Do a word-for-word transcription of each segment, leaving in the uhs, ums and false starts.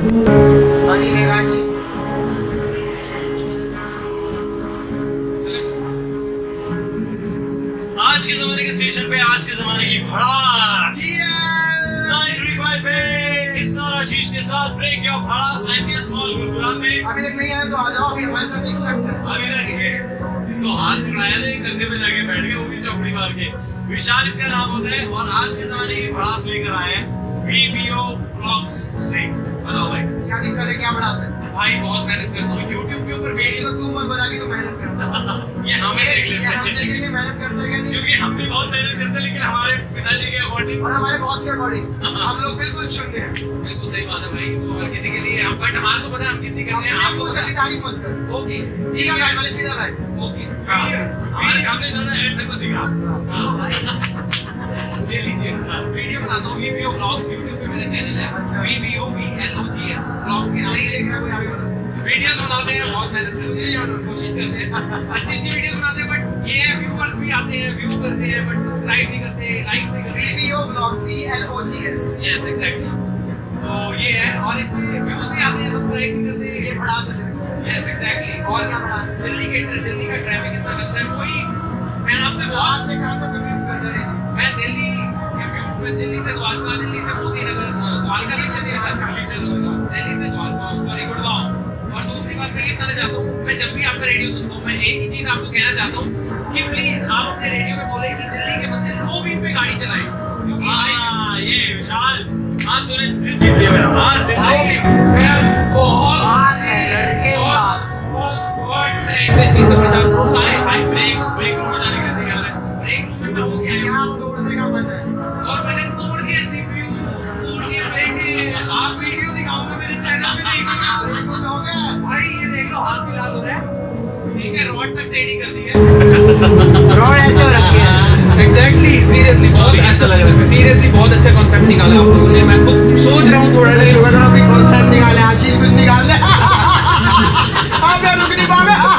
पानी में गाजी आज के जमाने के स्टेशन पे आज के जमाने की भड़ास आशीष के साथ ब्रेक या भड़ास नाइनटी स्मॉल गुरुग्राम में। अभी तक नहीं आया तो आ जाओ, अभी हमारे साथ एक शख्स है। अभी तक इसको हाथ पकड़ाया था, कंधे पे जाके बैठ गए, वो भी चौकड़ी मार के। विशाल इसका नाम होता है और आज के जमाने की भड़ास लेकर आए हैं वीबीओ ब्लॉग्स से। बताओ भाई क्या दिक्कत है, क्या भड़ास है? भाई बहुत मेहनत करता हूँ यूट्यूब के ऊपर। मेरी तो तू मत बता कि तू मेहनत करता। ये हमें देख लेते हैं, हम देखेंगे मेहनत करते हैं क्योंकि हम भी बहुत मेहनत करते हैं, लेकिन हमारे पिताजी के अकॉर्डिंग और हमारे बॉस के अकॉर्डिंग हम लोग बिल्कुल शून्य हैं। बिल्कुल सही बात है भाई, वो हर किसी के लिए हम, बट हमारे को पता है हम कितनी करते हैं। आप उससे भी तारीफ मत कर। ओके सीधा बैठ वाले सीधा बैठ। ओके हमारे सामने ज्यादा एड मत दिखा। ले लीजिए, वीडियो बनाता हूँ वीबीओ ब्लॉग्स, यूट्यूब पे मेरा चैनल है VBO V L O G S vlogs के नाम से। देख रहा कोई आगे वाला वीडियोस बनाते हैं, बहुत मेहनत करते हैं, कोशिश करते हैं, अच्छी अच्छी वीडियोस बनाते हैं, बट ये है व्यूअर्स भी आते हैं, व्यू करते हैं, बट सब्सक्राइब नहीं करते, लाइक्स नहीं करते। VBO vlog V L O G S yes exactly, तो ये है। और इसमें व्यूज नहीं आते हैं, सब्सक्राइब नहीं करते, ये भड़ास है। Yes exactly. और क्या भड़ास है? दिल्ली के दिल्ली का ट्रैफिक इतना गंदा है। कोई मैं आपसे भड़ास से कहां तक कम्यूट कर रहे हैं? मैं दिल्ली कम्यूट में दिल्ली से द्वारका, दिल्ली से मोती नगर, द्वारका से दिल्ली से द्वारका, दिल्ली से द्वारका, सॉरी गुड़गांव। और दूसरी बात मैं ये कहना चाहता हूँ, मैं जब भी आपका रेडियो सुनता हूँ, मैं एक ही चीज आपको कहना चाहता हूँ कि प्लीज आप अपने रेडियो में बोले कि दिल्ली के बंदे लो बीट पे गाड़ी चलाएं, क्योंकि हाँ ये विशाल आज तूने दिल जीत लिया मेरा। आज दिल्ली मैं बहुत लड़के बहुत ऐसे चीज से परेशान हूँ। सारे भाई ब्रेक ब्रेक रूम में जाने का तैयार है, ब्रेक रूम में मैं हो गया क्या तोड़ने का मन है? और मैंने तोड़ दिया सीपीयू, तोड़ दिया प्लेटें। आप वीडियो दिखाऊंगा मेरे चैनल पे, देखिएगा हो गया भाई, ये देख लो हाथ भी लाल हो रहा है। ठीक है, रॉड तक टेढ़ी कर दी है, रॉड ऐसे हो रखी है। एग्जैक्टली, सीरियसली बहुत अच्छा लग रहा है, सीरियसली बहुत अच्छा कॉन्सेप्ट निकाला आप लोगों ने। मैं खुद सोच रहा हूँ थोड़ा शुगर भी कॉन्सेप्ट निकाले, आशीष कुछ निकाल ले। अब मैं रुक नहीं पाऊंगा।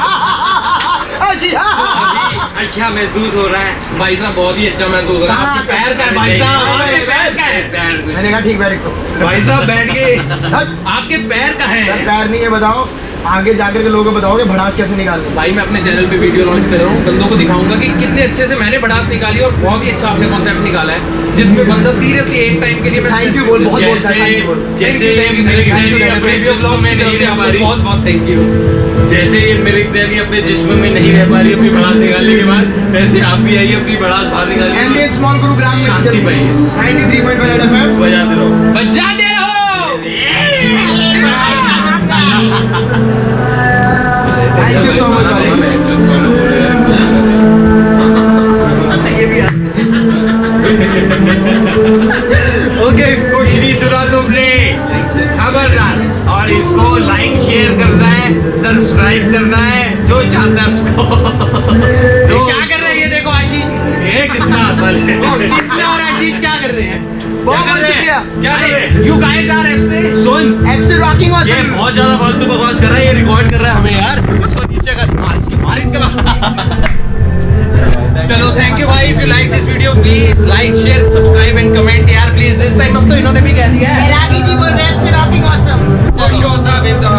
अच्छा महसूस हो रहा है भाई साहब, बहुत ही अच्छा महसूस हो रहा है। आपके पैर का है भाई साहब, आपके पैर का है। मैंने कहा ठीक बैठ को भाई साहब बैठ गए, आपके पैर का है। पैर नहीं है, बताओ आगे जाकर के लोगों को बताओगे भड़ास कैसे निकालते। भाई मैं अपने चैनल पे वीडियो लॉन्च कर रहा हूँ, बंदों को दिखाऊंगा कि कितने अच्छे से मैंने भड़ास निकाली और बहुत ही अच्छा आपने कॉन्सेप्ट निकाला है, जिसमें बंदा सीरियसली एक टाइम के लिए मैं थैंक यू बोल, बहुत बहुत थैंक यू बोल। जैसे बहुत बहुत थैंक यू। जैसे ये मेरी डैडी अपने जिस्म में नहीं रह पा रही अपनी भड़ास निकालने के बाद, वैसे आप भी आइए अपनी भड़ास बाहर निकालिए। एमबीएच स्मॉल गुरुग्राम में शांति पाइए। Ninety three point one FM बजाते रहो, बजाते रहो। थैंक यू सो मच भाई। ये भी ओके, कुछ नहीं सुना तुमने, खबरदार। और इसको लाइक शेयर करना है, सब्सक्राइब करना है, जो चाहता है उसको। तो क्या कर रहे हैं ये देखो आशीष, ये किसका असल है? कितना और आशीष क्या कर रहे हैं? बहुत बहुत शुक्रिया। क्या कर रहे हैं? You guys are F से सुन F से रॉकिंग वास। ये बहुत ज्यादा फालतू बकवास कर रहा है, ये रिकॉर्ड कर रहा है हमें यार। इसको नीचे कर, मार इसकी, मार इसके। चलो थैंक यू भाई, if you like this video please like share subscribe and comment यार प्लीज। दिस टाइम अब तो इन्होंने भी कह दिया है। रानी जी बोल रहे हैं F से रॉकिंग ऑसम। खुश होता बिंदा